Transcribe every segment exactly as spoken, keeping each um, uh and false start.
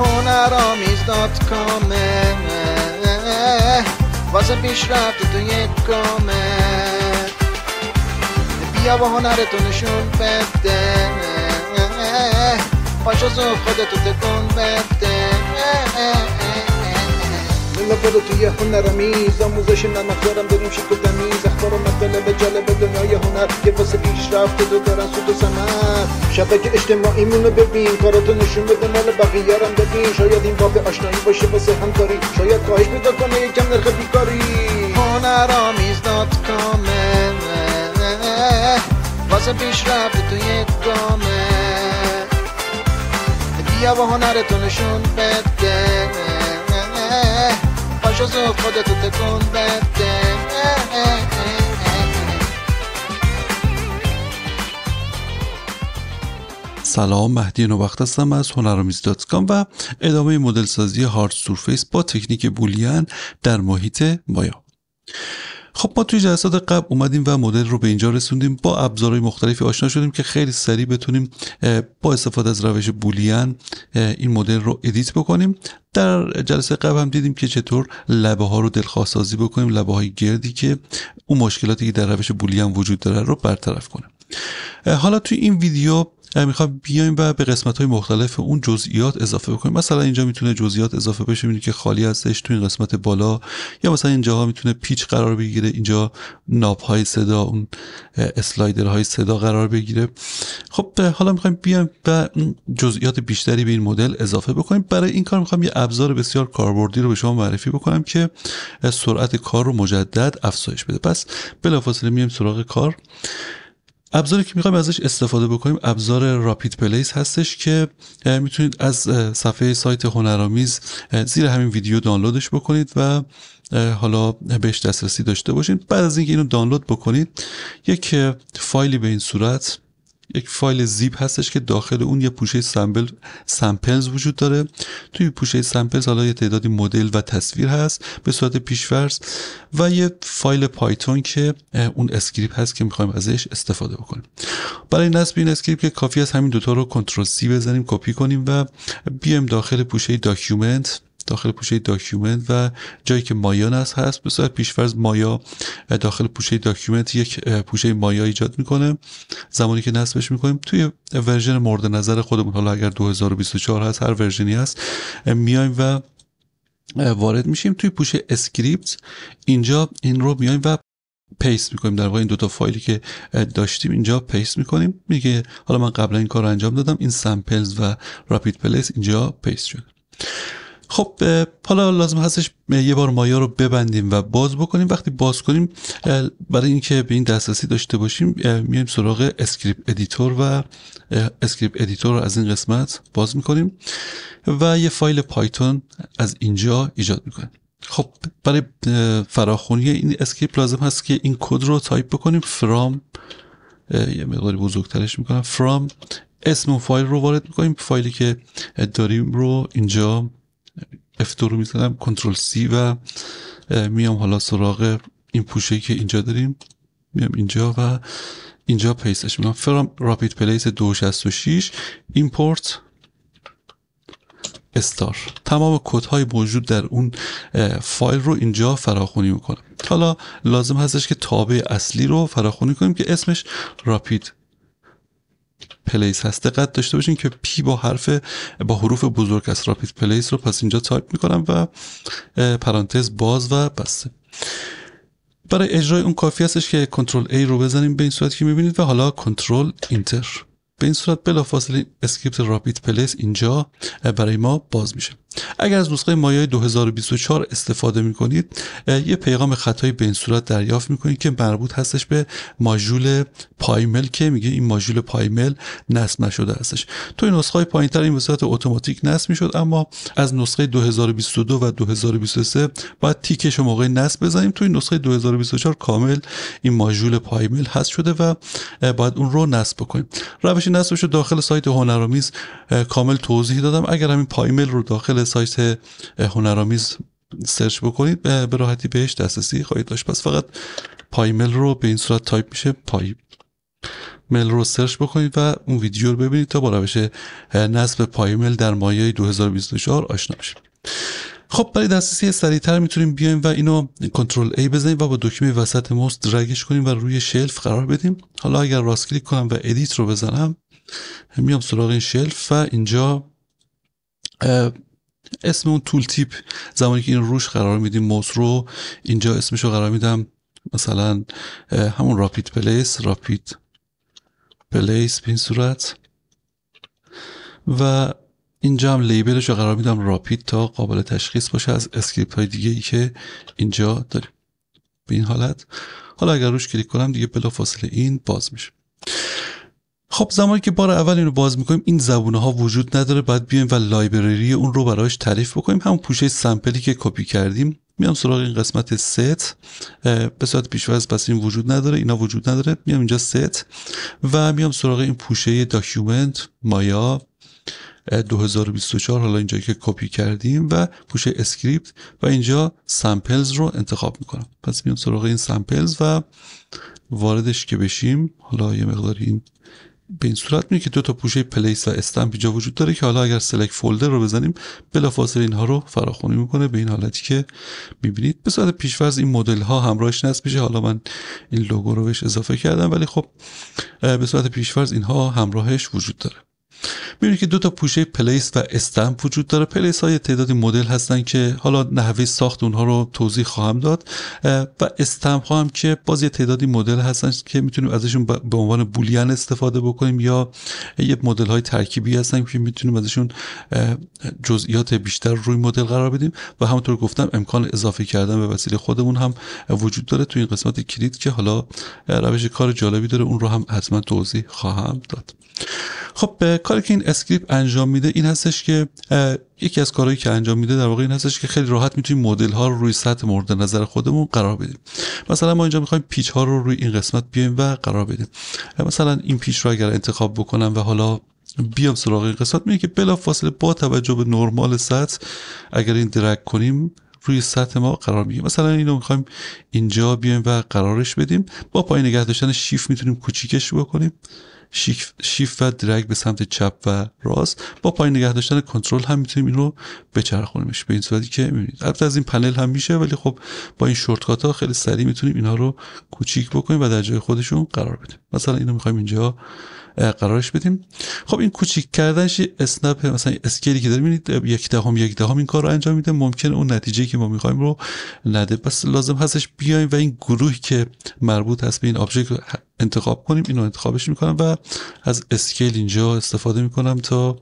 هنرامیز دات کامه واسه پیشرفت تو یک گامه بیا با هنرتو نشون بده پاشو زوب خودتو تکون بده ملا برو توی هنرامیز آموزش نمک دارم بریم شکل دمیز اخبار و مطالب جالب دنیای هنر که واسه پیشرفت تو دارن سود و ثمر شبکه اجتماعیمونو ببین کاراتو نشون بده مال بقیه‌رم ببین شاید این باب آشنایی باشه واسه همکاری شاید کاهش پیدا کنه یکم نرخ بیکاری هنرامیز دات کام واسه پیشرفت تو یک گامه بیا با هنرتو نشون بده پاشو زوب خودتو تکون بده سلام، مهدی نوبخت هستم از هنرامیز دات کام و ادامه مدل سازی هارد سورفیس با تکنیک بولیان در محیط مایا. خب ما توی جلسات قبل اومدیم و مدل رو به اینجا رسوندیم، با ابزارهای مختلفی آشنا شدیم که خیلی سریع بتونیم با استفاده از روش بولیان این مدل رو ادیت بکنیم. در جلسه قبل هم دیدیم که چطور لبه ها رو دلخواه سازی بکنیم، لبه های گردی که اون مشکلاتی که در روش بولیان وجود داره رو برطرف کنیم. حالا توی این ویدیو میخوام بیایم و به قسمت‌های مختلف اون جزئیات اضافه بکنیم. مثلا اینجا میتونه جزئیات اضافه بشه، میبینید که خالی هستش تو این قسمت بالا، یا مثلا اینجاها میتونه پیچ قرار بگیره، اینجا ناب‌های صدا، اون اسلایدرهای صدا قرار بگیره. خب حالا میخوایم بیایم و جزئیات بیشتری به این مدل اضافه بکنیم. برای این کار میخوام یه ابزار بسیار کاربردی رو به شما معرفی بکنم که سرعت کار رو مجدد افزایش بده. پس بلافاصله میایم سراغ کار. ابزاری که میخوایم ازش استفاده بکنیم ابزار راپید پلیس هستش که میتونید از صفحه سایت هنرامیز زیر همین ویدیو دانلودش بکنید و حالا بهش دسترسی داشته باشین. بعد از اینکه اینو دانلود بکنید، یک فایلی به این صورت، یک فایل زیپ هستش که داخل اون یه پوشه سامپل سامپلز وجود داره. توی پوشه سامپلز حالا یه تعدادی مدل و تصویر هست به صورت پیش‌فرض و یه فایل پایتون که اون اسکریپت هست که می‌خوایم ازش استفاده بکنیم. برای نصب این اسکریپت که کافی است همین دوتا رو کنترل سی بزنیم، کپی کنیم و بیایم داخل پوشه داکیومنت داخل پوشه داکیومنت و جایی که مایا نصب هست به صورت پیش‌فرض مایا داخل پوشه داکیومنت یک پوشه مایا ایجاد میکنه. زمانی که نصبش میکنیم توی ورژن مورد نظر خودمون، حالا اگر دو هزار و بیست و چهار هست هر ورژنی هست، میایم و وارد میشیم توی پوشه اسکریپت. اینجا این رو میایم و پیست میکنیم، در واقع این دوتا فایلی که داشتیم اینجا پیست میکنیم. میگه حالا من قبلا این کار رو انجام دادم، این سامپلز و راپید پلیس اینجا پیست شد. خب حالا لازم هستش یه بار مایا رو ببندیم و باز بکنیم. وقتی باز کنیم، برای اینکه به این دسترسی داشته باشیم، میایم سراغ اسکریپت ادیتور و اسکریپت ادیتور رو از این قسمت باز میکنیم و یه فایل پایتون از اینجا ایجاد میکنیم. خب برای فراخوانی این اسکریپت لازم هست که این کد رو تایپ بکنیم. فرام یه مقداری بزرگترش میکنم، فرام اسم اون فایل رو وارد میکنیم. فایلی که داریم رو اینجا اف دو رو میزنم، کنترل سی و میام حالا سراغ این پوشه‌ای که اینجا داریم، میام اینجا و اینجا پیستش میکنم. فرام راپید پلیس دو شصت و شش ایمپورت استار. تمام کدهای موجود در اون فایل رو اینجا فراخوانی میکنم. حالا لازم هستش که تابع اصلی رو فراخوانی کنیم که اسمش راپید پلیس هست. دقت داشته باشین که پی با حرف با حروف بزرگ است. راپید پلیس رو پس اینجا تایپ میکنم و پرانتز باز و بسته. برای اجرای اون کافی هستش که کنترل ای رو بزنیم به این صورت که میبینید و حالا کنترل اینتر. به این صورت بلافاصله اسکریپت راپید پلیس اینجا برای ما باز میشه. اگر از نسخه مایای دو هزار و بیست و چهار استفاده میکنید، یه پیغام خطایی به این صورت دریافت میکنید که مربوط هستش به ماژول پایمل که میگه این ماژول پایمل نصب نشده هستش. توی نسخه های پایینتر این به صورت اتوماتیک نصب میشد، اما از نسخه دو هزار و بیست و دو و دو هزار و بیست و سه باید تیکش رو موقع نصب بزنیم. توی نسخه دو هزار و بیست و چهار کامل این ماژول پایمل حذف شده و باید اون رو نصب بکنیم. روش نصبش رو داخل سایت هنرامیز کامل توضیح دادم. اگر همین پایمل رو داخل سایت هنرامیز سرچ بکنید به راحتی بهش دسترسی خواهید داشت. پس فقط پایمل رو به این صورت تایپ میشه، پای میل رو سرچ بکنید و اون ویدیو رو ببینید تا با روش نصب پایمیل در مایه دو هزار و بیست و چهار آشنا بشید. خب برای دسترسی سریعتر میتونیم بیایم و اینو کنترل ای بزنیم و با دکمه وسط موس درگش کنیم و روی شلف قرار بدیم. حالا اگر راست کلیک کنم و ادیت رو بزنم میام سراغ این شلف و اینجا اسم اون تول تیپ زمانی که این روش قرار میدیم موس رو، اینجا اسمش رو قرار میدم مثلا همون راپید پلیس راپید پلیس به این صورت و اینجا هم لیبلش رو قرار میدم راپید تا قابل تشخیص باشه از اسکریپت های دیگه ای که اینجا داریم به این حالت. حالا اگر روش کلیک کنم دیگه بلا فاصله این باز میشه. خب زمانی که بار اول اینو باز میکنیم این زبونه ها وجود نداره، باید بیایم و لایبرری اون رو برایش تعریف بکنیم. همون پوشه سامپلی که کپی کردیم میام سراغ این قسمت ست به صورت پیش‌فرض، پس این وجود نداره، اینا وجود نداره، میام اینجا ست و میام سراغ این پوشه داکیومنت مایا دو هزار و بیست و چهار، حالا اینجا که کپی کردیم و پوشه اسکریپت و اینجا سامپلز رو انتخاب میکنم. پس میام سراغ این سامپلز و واردش که بشیم، حالا یه مقداری این به این صورت میگه که دو تا پوشه پلیس و استمپ اینجا وجود داره که حالا اگر سلکت فولدر رو بزنیم بلافاصله اینها رو فراخوانی میکنه به این حالتی که میبینید. به صورت پیش‌فرض این مدل ها همراهش نصب میشه. حالا من این لوگو رو بهش اضافه کردم ولی خب به صورت پیش‌فرض اینها همراهش وجود داره. میبینید که دو تا پوشه پلیس و استمپ وجود داره. پلیس های تعدادی مدل هستن که حالا نحوه ساخت اونها رو توضیح خواهم داد و استمپ ها هم که باز یه تعدادی مدل هستن که میتونیم ازشون به عنوان بولیان استفاده بکنیم یا یه مدل های ترکیبی هستن که میتونیم ازشون جزئیات بیشتر روی مدل قرار بدیم و همونطور گفتم امکان اضافه کردن به وسیله خودمون هم وجود داره توی این قسمت کلید که حالا روش کار جالبی داره، اون رو هم حتما توضیح خواهم داد. خب کاری که این اسکریپت انجام میده این هستش که یکی از کارهایی که انجام میده در واقع این هستش که خیلی راحت میتونیم مدل ها رو روی سطح مورد نظر خودمون قرار بدیم. مثلا ما اینجا میخوایم پیچ ها رو روی این قسمت بیایم و قرار بدیم. مثلا این پیچ رو اگر انتخاب بکنم و حالا بیام سراغ این قسمت میگه که بلافاصله با توجه به نرمال سطح اگر این درگ کنیم روی سطح ما قرار میگیره. مثلا اینو میخوایم اینجا بیایم و قرارش بدیم، با پای نگه داشتن شیفت میتونیم کوچیکش بکنیم، شیفت و درگ به سمت چپ و راست، با پای نگه داشتن کنترل هم میتونیم این رو بچرخونیمش به این صورتی که میبینید. البته از این پنل هم میشه ولی خب با این شورتکات ها خیلی سریع میتونیم اینها رو کوچیک بکنیم و در جای خودشون قرار بدیم. مثلا اینو میخوایم اینجا قرارش بدیم. خب این کوچیک کردنش اسنپ مثلا اسکیلی که داریم میبینید یک دهم یک دهم این کار رو انجام میده، ممکنه اون نتیجه که ما میخوایم رو نده. پس لازم هستش بیایم و این گروهی که مربوط هست به این آبجکت رو انتخاب کنیم. اینو انتخابش میکنم و از اسکیل اینجا استفاده میکنم تا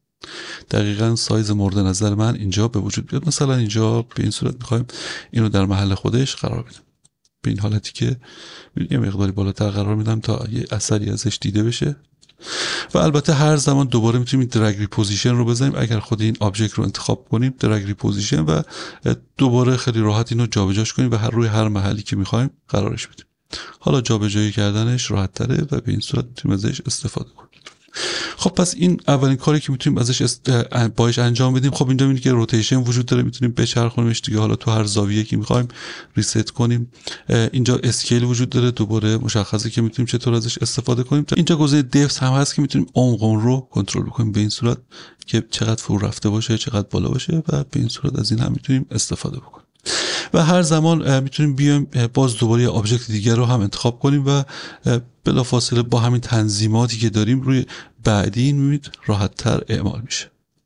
دقیقاً سایز مورد نظر من اینجا به وجود بیاد. مثلا اینجا به این صورت میخوایم اینو در محل خودش قرار بدیم به این حالتی که یه مقداری بالاتر قرار میدم تا یه اثری ازش دیده بشه. و البته هر زمان دوباره میتونیم درگ ریپوزیشن رو بزنیم. اگر خود این آبجکت رو انتخاب کنیم درگ ریپوزیشن و دوباره خیلی راحت اینو جابجاش کنیم و هر روی هر محلی که میخوایم قرارش بدیم. حالا جابجایی کردنش راحت تره و به این صورت میتونیم ازش استفاده کنیم. خب پس این اولین کاری که میتونیم ازش است... باش انجام بدیم. خب اینجا میبینید که روتیشن وجود داره، میتونیم بچرخونیمش دیگه، حالا تو هر زاویه که میخوایم ریست کنیم. اینجا اسکیل وجود داره، دوباره مشخصه که میتونیم چطور ازش استفاده کنیم. اینجا گزینه دپث هم هست که میتونیم عمق رو کنترل بکنیم به این صورت که چقدر فرو رفته باشه، چقدر بالا باشه و به این صورت از این هم میتونیم استفاده بکنیم. و هر زمان میتونیم بیایم باز دوباره آبجکت دیگر رو هم انتخاب کنیم و بلافاصله با همین تنظیماتی که داریم روی بعدی این میبینید راحت تر اعمال میشه.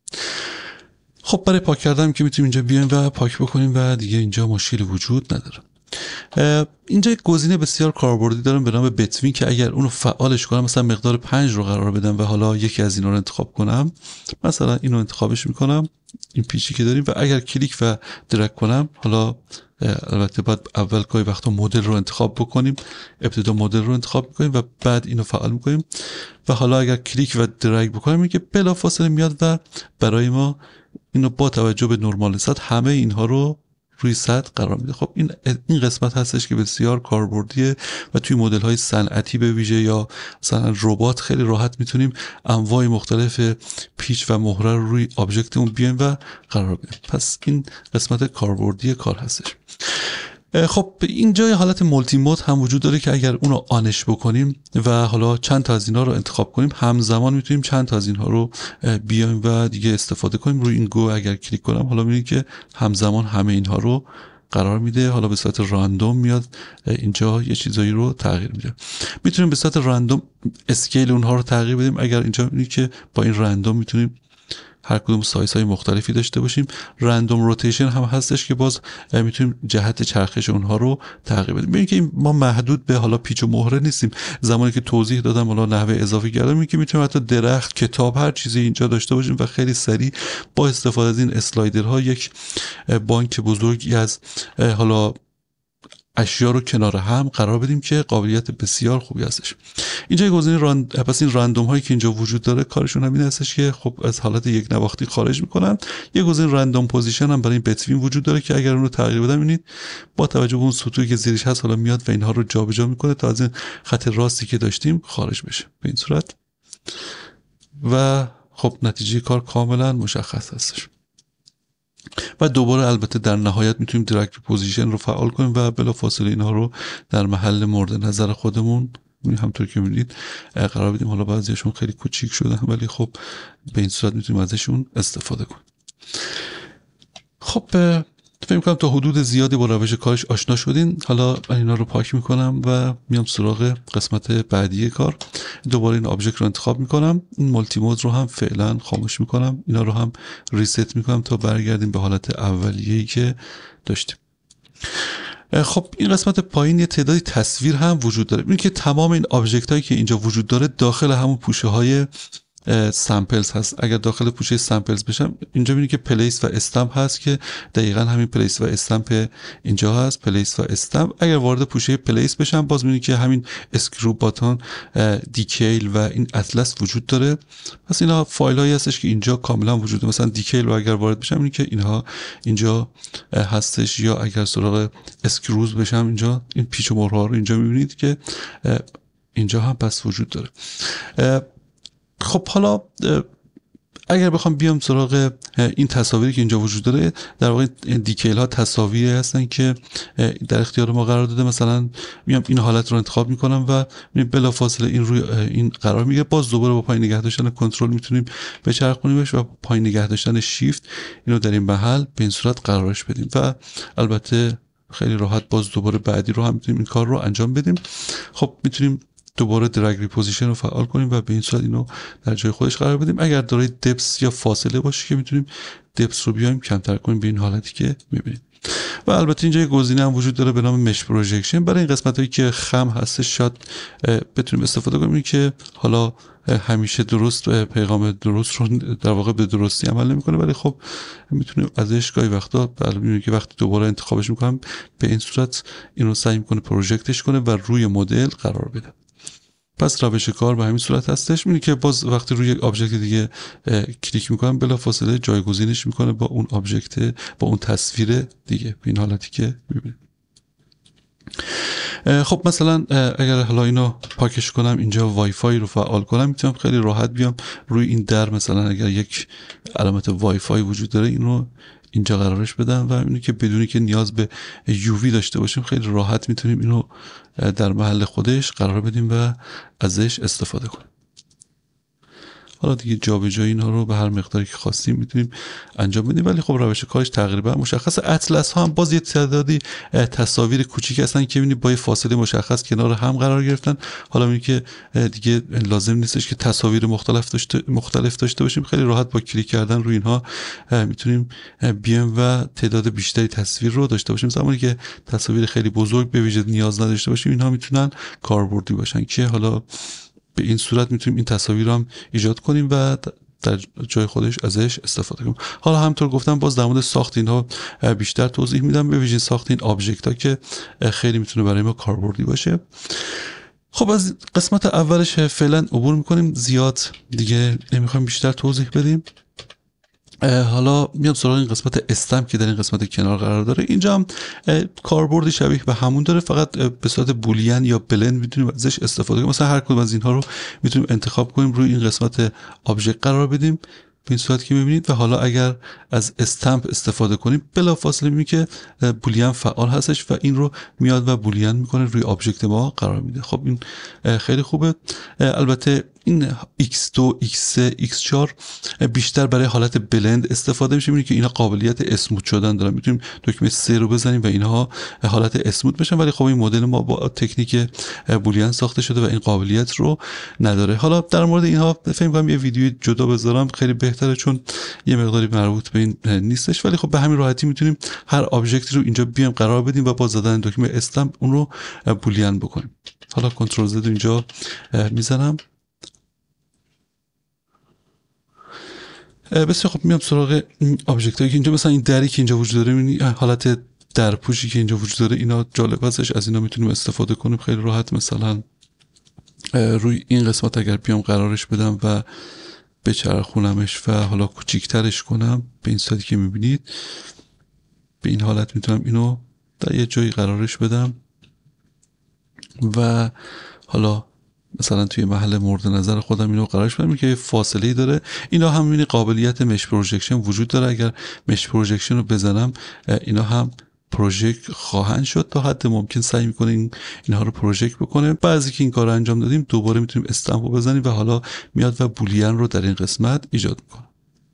خب برای پاک کردن که میتونیم اینجا بیایم و پاک بکنیم و دیگه اینجا مشکلی وجود نداره. اینجا یک گزینه بسیار کاربردی دارم به نام بتوین که اگر اونو فعالش کنم، مثلا مقدار پنج رو قرار بدم و حالا یکی از اینا رو انتخاب کنم، مثلا اینو انتخابش میکنم این پیچی که داریم و اگر کلیک و درگ کنم، حالا البته باید اول گاهی وقتا مدل رو انتخاب بکنیم، ابتدا مدل رو انتخاب میکنیم و بعد اینو فعال میکنیم و حالا اگر کلیک و درگ بکنیم میگه بلافاصله میاد و برای ما اینو با توجه به نرمال سطح همه اینها رو روی سطح قرار میده. خب این این قسمت هستش که بسیار کاربردیه و توی مدل های صنعتی به ویژه یا مثلا ربات خیلی راحت میتونیم انواع مختلف پیچ و مهره رو روی آبجکتمون بیایم و قرار بدیم. پس این قسمت کاربردی کار هستش. خب اینجا یه حالت مولتی مود هم وجود داره که اگر اونو آنش بکنیم و حالا چند تا از اینها رو انتخاب کنیم، همزمان میتونیم چند تا از اینها رو بیایم و دیگه استفاده کنیم. روی این گو اگر کلیک کنم حالا میبینید که همزمان همه اینها رو قرار میده. حالا به صورت راندوم میاد اینجا یه چیزایی رو تغییر میده. میتونیم به صورت راندوم اسکیل اونها رو تغییر بدیم. اگر اینجا میبینید که با این راندوم میتونیم هر کدوم سایز های مختلفی داشته باشیم. رندوم روتیشن هم هستش که باز میتونیم جهت چرخش اونها رو تغییر بدیم. ببینید که ما محدود به حالا پیچ و مهره نیستیم. زمانی که توضیح دادم حالا نحوه اضافه کردم میگه که میتونیم حتی درخت، کتاب، هر چیزی اینجا داشته باشیم و خیلی سریع با استفاده از این اسلایدرها یک بانک بزرگی از حالا اشیا رو کنار هم قرار بدیم که قابلیت بسیار خوبی هستش. اینجا گزینه راند... پس این رندوم هایی که اینجا وجود داره کارشون همین هستش که خب از حالت یک نواختی خارج میکنن. یه گزینه رندوم پوزیشن هم برای این بتوین وجود داره که اگر اون رو تغییر بدم ببینید با توجه به اون سطوحی که زیرش هست حالا میاد و اینها رو جابجا میکنه تا از این خط راستی که داشتیم خارج بشه به این صورت و خب نتیجه کار کاملا مشخص هستش. و دوباره البته در نهایت میتونیم دراگ پوزیشن رو فعال کنیم و بلافاصله اینها رو در محل مورد نظر خودمون همونطور که می‌بینید قرار بدیم. حالا بعضیشون خیلی کوچیک شدن ولی خب به این صورت میتونیم ازشون استفاده کنیم. خب فکر می‌کنم تا حدود زیادی با روش کارش آشنا شدین. حالا من اینا رو پاک میکنم و میام سراغ قسمت بعدی کار. دوباره این آبجکت رو انتخاب میکنم. این مولتی مود رو هم فعلا خاموش میکنم. اینا رو هم ریست میکنم تا برگردیم به حالت اولیه‌ای که داشتیم. خب این قسمت پایین یه تعدادی تصویر هم وجود داره. ببینید که تمام این آبجکت هایی که اینجا وجود داره داخل همون پوشه های سامپلز هست. اگر داخل پوشه سامپلز بشم اینجا میبینید که پلیس و استمپ هست که دقیقاً همین پلیس و استمپ اینجا هست. پلیس و استمپ. اگر وارد پوشه پلیس بشم باز میبینید که همین اسکرو باتون، دیکیل و این اطلس وجود داره. پس اینا فایل هایی هستش که اینجا کاملا وجود داره. مثلا دیکیل رو اگر وارد بشم میبینید که اینها اینجا هستش. یا اگر سراغ اسکروز بشم اینجا این پیچ و مهره ها رو اینجا میبینید که اینجا هم پس وجود داره. خب حالا اگر بخوام بیام سراغ این تصاویری که اینجا وجود داره، در واقع این دیکیل ها تصاویری هستن که در اختیار ما قرار داده. مثلا میام این حالت رو انتخاب میکنم و بلافاصله این روی این قرار میگیره. باز دوباره با پایین نگه داشتن کنترل میتونیم بچرخونیمش و پایین نگه داشتن شیفت اینو در این محل به این صورت قرارش بدیم و البته خیلی راحت باز دوباره بعدی رو هم میتونیم این کار رو انجام بدیم. خب میتونیم دوباره دراگ ریپوزیشن رو فعال کنیم و به این صورت اینو در جای خودش قرار بدیم. اگر دارای دپس یا فاصله باشه که میتونیم دپس رو بیایم کمتر کنیم به این حالتی که میبینید. و البته اینجا یه گزینه هم وجود داره به نام مش پروژکشن. برای این قسمت هایی که خم هستش شاید بتونیم استفاده کنیم که حالا همیشه درست پیغام درست رو در واقع به درستی عمل نمیکنه، ولی خب میتونیم ازش گاهی وقتا معلومه که وقتی دوباره انتخابش میکنم به این صورت اینو سعی میکنه پروژکتش کنه و روی مدل قرار بده. پس روش کار به همین صورت هستش. می‌بینید که باز وقتی روی یک آبجکت دیگه کلیک میکنم بلافاصله جایگزینش میکنه با اون آبجکت، با اون تصویر دیگه به این حالتی که میبینید. خب مثلا اگر حالا اینو پاکش کنم اینجا وای فای رو فعال کنم میتونم خیلی راحت بیام روی این در، مثلا اگر یک علامت وای فای وجود داره اینو اینجا قرارش بدم و اینو که بدونی که نیاز به یووی داشته باشیم خیلی راحت میتونیم اینو در محل خودش قرار بدیم و ازش استفاده کنیم. حالا دیگه جابجایی اینها رو به هر مقداری که خواستیم میتونیم انجام بدیم، ولی خب روش کارش تقریبا مشخصه. اطلس ها هم باز یه تعدادی تصاویر کوچیک هستن که میبینید با یه فاصله مشخص کنار هم قرار گرفتن. حالا میبینید که دیگه لازم نیستش که تصاویر مختلف داشته مختلف داشته باشیم. خیلی راحت با کلیک کردن روی اینها میتونیم بیایم و تعداد بیشتری تصویر رو داشته باشیم. زمانی که تصاویر خیلی بزرگ به ویژه نیاز نداشته باشیم اینها میتونن کاربردی باشن که حالا به این صورت میتونیم این تصاویر رو هم ایجاد کنیم و در جای خودش ازش استفاده کنیم. حالا همونطور گفتم باز در مورد ساخت اینها بیشتر توضیح میدم، به ویژه ساخت این آبجکت ها که خیلی میتونه برای ما کاربردی باشه. خب از قسمت اولش فعلا عبور میکنیم، زیاد دیگه نمیخوایم بیشتر توضیح بدیم. حالا میام سراغ این قسمت استمپ که در این قسمت کنار قرار داره. اینجا هم کاربردی شبیه به همون داره، فقط به صورت بولیان یا بلند میتونیم ازش استفاده کنیم. مثلا هر کدوم از اینها رو میتونیم انتخاب کنیم روی این قسمت آبجکت قرار بدیم به این صورت که میبینید. و حالا اگر از استمپ استفاده کنیم بلافاصله میبینید که بولیان فعال هستش و این رو میاد و بولیان میکنه روی آبجکت ما قرار میده. خب این خیلی خوبه. البته این ایکس دو، ایکس سه، ایکس چهار بیشتر برای حالت بلند استفاده میشه. میبینید که اینا قابلیت اسموت شدن دارن. میتونیم دکمه سه رو بزنیم و اینها حالت اسموت بشن، ولی خب این مدل ما با تکنیک بولیان ساخته شده و این قابلیت رو نداره. حالا در مورد اینها فکر می‌کنم یه ویدیو جدا بذارم خیلی بهتره، چون یه مقداری مربوط به این نیستش، ولی خب به همین راحتی میتونیم هر آبجکتی رو اینجا بیایم قرار بدیم و با زدن دکمه استمپ اون رو بولیان بکنیم. حالا کنترل زد اینجا میزنم. بسیار خب میام سراغ این آبجکت هایی که اینجا، مثلا این دری که اینجا وجود داره، حالت درپوشی که اینجا وجود داره، اینا جالب هستش، از اینا میتونیم استفاده کنیم خیلی راحت. مثلا روی این قسمت اگر بیام قرارش بدم و بچرخونمش و حالا کوچیکترش کنم به این صورتی که میبینید، به این حالت میتونم اینو در یه جایی قرارش بدم و حالا مثلا توی محل مورد نظر خودم اینو قرارش بدم که فاصله ای داره. اینا هم میبینی قابلیت مش پروژکشن وجود داره. اگر مش پروژکشن رو بزنم اینا هم پروژکت خواهند شد. تا حد ممکن سعی میکنه این اینها رو پروژکت بکنه. بعضی که این کار رو انجام دادیم دوباره میتونیم استمپ رو بزنیم و حالا میاد و بولیان رو در این قسمت ایجاد میکنه.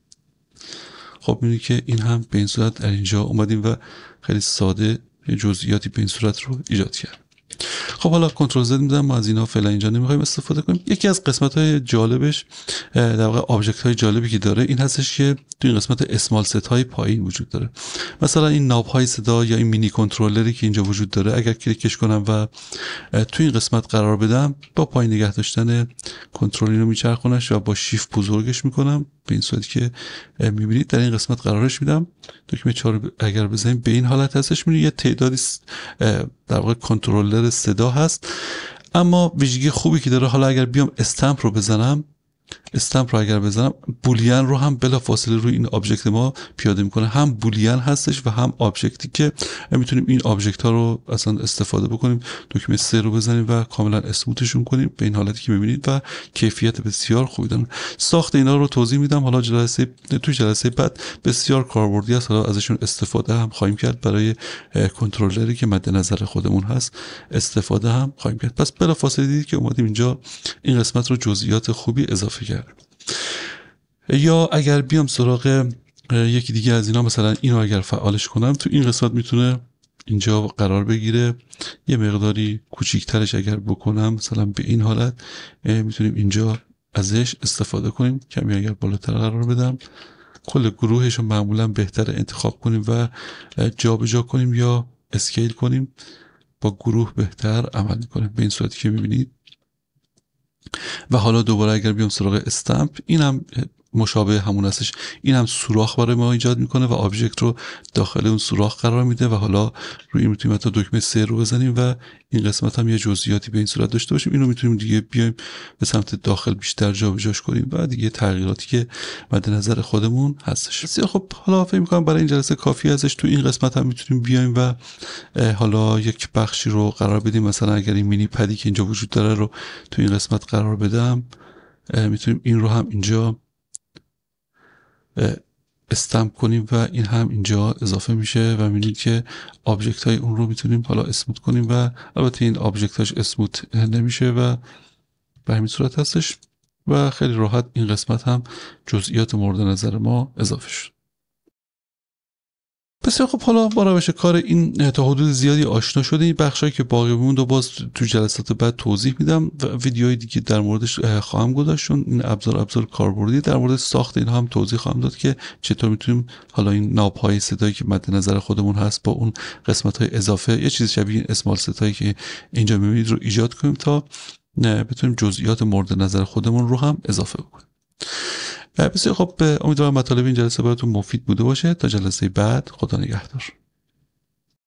خب میبینید که این هم به این صورت در اینجا اومدیم و خیلی ساده جزئیاتی به این صورت رو ایجاد کرد. خب حالا کنترل زد میدم، ما از اینا فعلا اینجا نمیخوایم استفاده کنیم. یکی از قسمت های جالبش در واقع آبجکت های جالبی که داره این هستش که تو این قسمت اسمال ست های پایین وجود داره. مثلا این ناب های صدا یا این مینی کنترلری که اینجا وجود داره، اگر کلیکش کنم و تو این قسمت قرار بدم، با پایین نگه داشتن کنترل رو میچرخونش و با شیفت بزرگش میکنم به این صورتی که میبینید در این قسمت قرارش میدم. دکمه چهار اگر بزنیم به این حالت هستش. میبینید یه تعدادی در واقع کنترلر صدا هست، اما ویژگی خوبی که داره، حالا اگر بیام استمپ رو بزنم، استمپ رو اگر بزنم بولیان رو هم بلا فاصله روی این آبجکت ما پیاده میکنه. هم بولیان هستش و هم آبجکتی که میتونیم این آبجکت ها رو اصلا استفاده بکنیم. دکمه سه رو بزنیم و کاملا اسموتشون کنیم به این حالتی که میبینید و کیفیت بسیار خوبی دارن. ساخت اینا رو توضیح میدم حالا جلسه تو جلسه بعد. بسیار کاربردی است، حالا ازشون استفاده هم خواهیم کرد. برای کنترلری که مد نظر خودمون هست استفاده هم خواهیم کرد. پس بلا فاصله دیدید که اومدیم اینجا این قسمت رو جزئیات خوبی اضافه کرد. یا اگر بیام سراغ یکی دیگه از اینا، مثلا اینو اگر فعالش کنم تو این قسمت میتونه اینجا قرار بگیره. یه مقداری کوچیکترش اگر بکنم مثلا به این حالت میتونیم اینجا ازش استفاده کنیم. کمی اگر بالاتر قرار بدم کل گروهش رو معمولا بهتر انتخاب کنیم و جا به جا کنیم یا اسکیل کنیم، با گروه بهتر عمل کنیم به این صورتی که میبینید. و حالا دوباره اگر بیام سراغ استمپ، این هم مشابه همون هستش. این هم سوراخ برای ما ایجاد میکنه و آبجکت رو داخل اون سوراخ قرار میده و حالا روی این میتونیم حتی دکمه سه رو بزنیم و این قسمت هم یه جزئیاتی به این صورت داشته باشیم. اینو میتونیم دیگه بیایم به سمت داخل بیشتر جابجاش کنیم و دیگه تغییراتی که مد نظر خودمون هستش. بسیار خب، حالا فکر میکنم برای این جلسه کافی ازش. تو این قسمت هم میتونیم بیایم و حالا یک بخشی رو قرار بدیم. مثلا اگر این مینی پدی که اینجا وجود داره رو تو این قسمت قرار بدم، میتونیم این رو هم اینجا استمپ کنیم و این هم اینجا اضافه میشه و میبینید که آبجکت های اون رو میتونیم حالا اسموت کنیم و البته این آبجکت هاش اسموت نمیشه و به همین صورت هستش و خیلی راحت این قسمت هم جزئیات مورد نظر ما اضافه شد. بسیار خب، حالا با روش کار این تا حدود زیادی آشنا شده. این بخشایی که باقی موند و باز تو جلسات بعد توضیح میدم و ویدیوهای دیگه در موردش خواهم گذاشت. این ابزار ابزار کاربردی. در مورد ساخت اینها هم توضیح خواهم داد که چطور میتونیم حالا این ناب‌های صدایی که مد نظر خودمون هست با اون قسمت‌های اضافه، یه چیز شبیه این اسمال ستایی که اینجا میبینید رو ایجاد کنیم تا بتونیم جزئیات مورد نظر خودمون رو هم اضافه بکنیم. بسیار خب، امیدوارم مطالب این جلسه براتون مفید بوده باشه. تا جلسه بعد، خدا نگهدار.